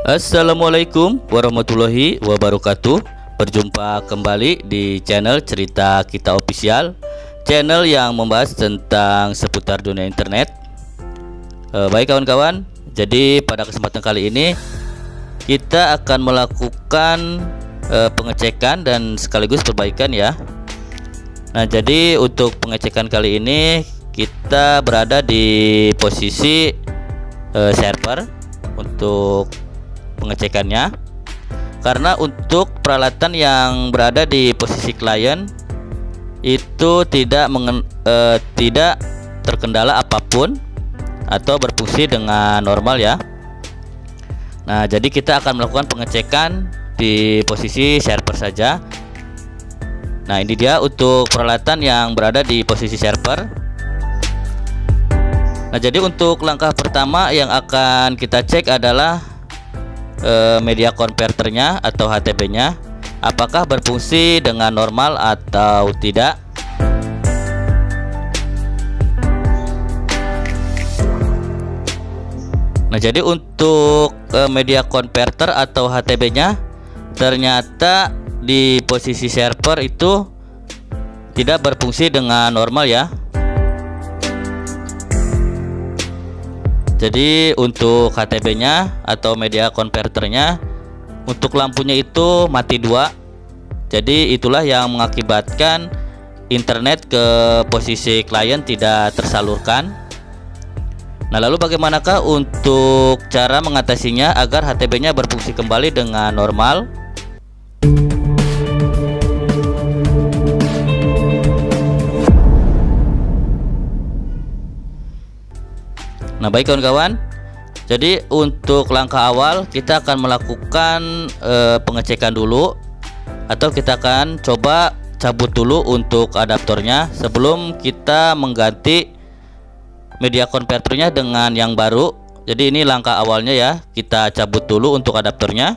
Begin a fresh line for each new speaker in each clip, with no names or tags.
Assalamualaikum warahmatullahi wabarakatuh. Berjumpa kembali di channel Cerita Kita Official, channel yang membahas tentang seputar dunia internet. Baik kawan-kawan, jadi pada kesempatan kali ini kita akan melakukan pengecekan dan sekaligus perbaikan ya. Nah, jadi untuk pengecekan kali ini kita berada di posisi server untuk pengecekannya, karena untuk peralatan yang berada di posisi klien itu tidak terkendala apapun atau berfungsi dengan normal ya. Nah, jadi kita akan melakukan pengecekan di posisi server saja. Nah, ini dia untuk peralatan yang berada di posisi server. Nah, jadi untuk langkah pertama yang akan kita cek adalah media converternya atau HTB-nya, apakah berfungsi dengan normal atau tidak. Nah, jadi untuk media converter atau HTB-nya ternyata di posisi server itu tidak berfungsi dengan normal ya. Jadi untuk HTB-nya atau media converternya, untuk lampunya itu mati dua. Jadi itulah yang mengakibatkan internet ke posisi klien tidak tersalurkan. Nah, lalu bagaimanakah untuk cara mengatasinya agar HTB-nya berfungsi kembali dengan normal? Nah, baik kawan-kawan, jadi untuk langkah awal kita akan melakukan pengecekan dulu, atau kita akan coba cabut dulu untuk adaptornya sebelum kita mengganti media converternya dengan yang baru. Jadi ini langkah awalnya ya, kita cabut dulu untuk adaptornya.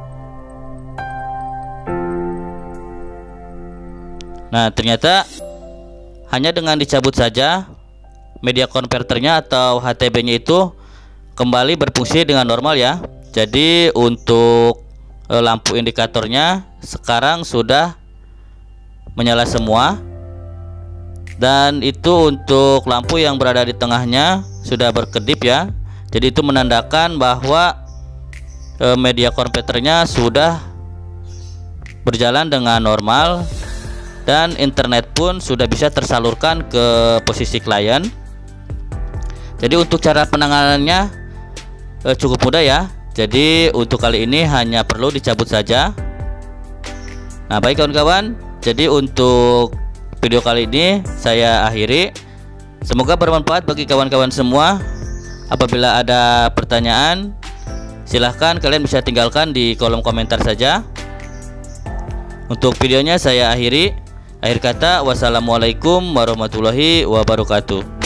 Nah, ternyata hanya dengan dicabut saja media converternya atau HTB-nya itu kembali berfungsi dengan normal ya. Jadi untuk lampu indikatornya sekarang sudah menyala semua, dan itu untuk lampu yang berada di tengahnya sudah berkedip ya. Jadi itu menandakan bahwa media converternya sudah berjalan dengan normal dan internet pun sudah bisa tersalurkan ke posisi klien. Jadi untuk cara penanganannya cukup mudah ya. Jadi untuk kali ini hanya perlu dicabut saja. Nah, baik kawan-kawan, jadi untuk video kali ini saya akhiri. Semoga bermanfaat bagi kawan-kawan semua. Apabila ada pertanyaan, silahkan kalian bisa tinggalkan di kolom komentar saja. Untuk videonya saya akhiri. Akhir kata, wassalamualaikum warahmatullahi wabarakatuh.